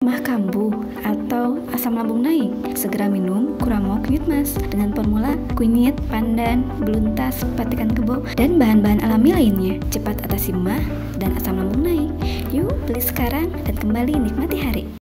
Mah kambuh atau asam lambung naik, segera minum Kuramo Kunyit Mas dengan formula kunyit, pandan, beluntas, patikan kebo, dan bahan-bahan alami lainnya. Cepat atasi mah dan asam lambung naik. Yuk beli sekarang dan kembali nikmati hari.